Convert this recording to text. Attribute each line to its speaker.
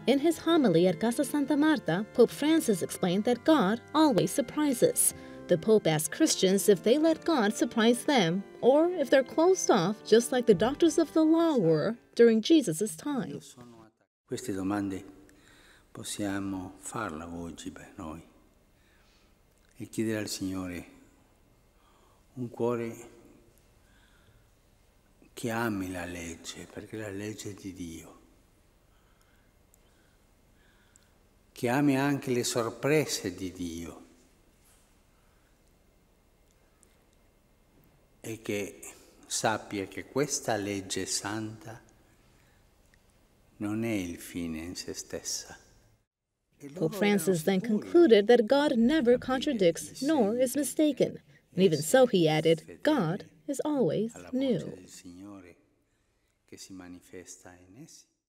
Speaker 1: In his homily at Casa Santa Marta, Pope Francis explained that God always surprises. The Pope asked Christians if they let God surprise them, or if they're closed off just like the doctors of the law were during Jesus' time.
Speaker 2: Queste domande possiamo farle oggi per noi e chiedere al Signore un cuore che ami la legge, perché la legge è di Dio, che ami anche le sorprese di Dio e che sappia che questa legge santa non è il fine in se stessa.
Speaker 1: Pope Francis then concluded that God never contradicts nor is mistaken. And even so, he added, God is always new.